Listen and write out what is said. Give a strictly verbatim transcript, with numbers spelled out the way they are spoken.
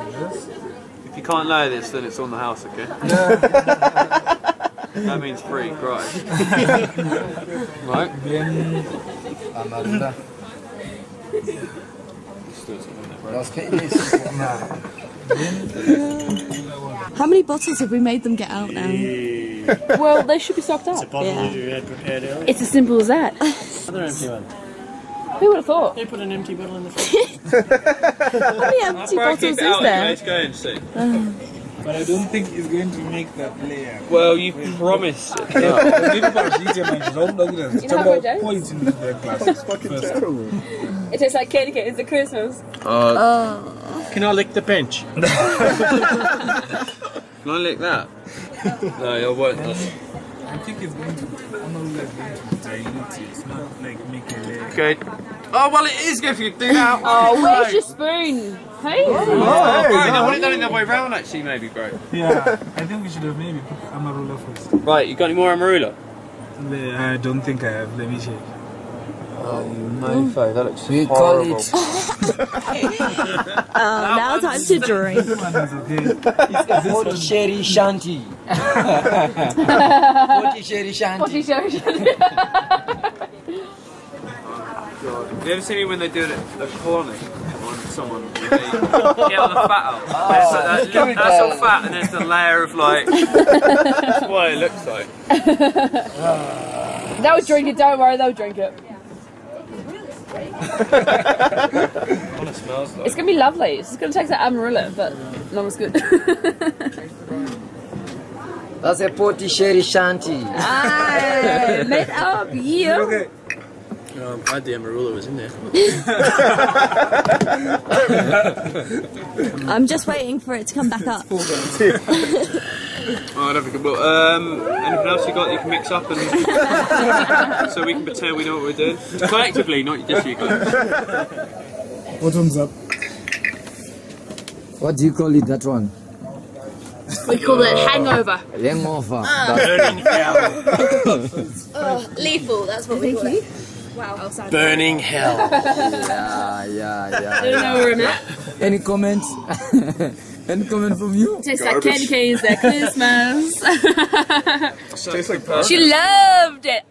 If you can't lower this, then it's on the house, okay? That means free, right? Right? Bien. Amarula. How many bottles have we made them get out now? Well, they should be stocked up. It's a bottle Yeah. you had prepared earlier. It's as simple as that. Another empty one. Who would have thought? They put an empty bottle in the fridge. How many empty bottles is there? Let's go and see. But I don't think it's going to make that layer. Well, you promised it. You know how much points in the glass. It's fucking terrible. It tastes like candy cane. It's the Christmas. Uh, Can I lick the bench? Can I lick that? No, I won't. I think it's going to, I'm not like going to dilute it. It's not like make a layer. Okay. Oh, well, it is good if you do that. Oh, where's your spoon? Hey? Oh, oh, right, I would have done it the other way round, actually, maybe, bro. Yeah, I think we should have maybe put amarula first. Right, you got any more amarula? I don't think I have. Let me check. Oh, you mofo, that looks We horrible. call it. Oh, now time to drink. This one is okay. It's a forty sherry shanty. forty sherry shanty. Forty sherry shanty. God. Have you ever seen it when they do it a corner on someone? They get all the fat out. Oh, It's like that, that's all fat, and there's a layer of like. That's what it looks like. They'll drink it, don't worry, they'll drink it. What it smells like. It's going to be lovely. It's going to taste like amarula, but not as good. That's a forty sherry shanty. Aye, made up, yeah. Okay. Oh, I'm glad the amarula was in there. I'm just waiting for it to come back up. Oh, I don't think it will. Um, anything else you got that you can mix up and so we can pretend we know what we're doing? Collectively, not just you guys. Bottoms up. What do you call it, that one? We call it hangover. Hangover. Burning hell. Oh, lethal, that's what we call it. Wow. Burning hell. Yeah, yeah, yeah. I don't know where I'm at. Any comments? Any comment from you? Tastes like candy canes at Christmas. Tastes like pasta. She loved it.